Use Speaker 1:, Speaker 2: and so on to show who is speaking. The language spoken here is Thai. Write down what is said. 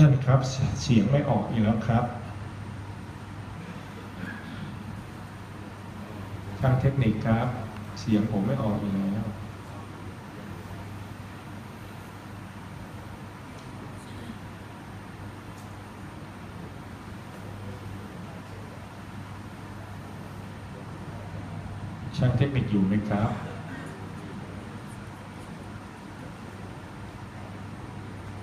Speaker 1: ท่านครับเสียงไม่ออกอีกแล้วครับทางเทคนิคครับเสียงผมไม่ออกอีกแล้วช่างเทคนิคอยู่ไหมครับ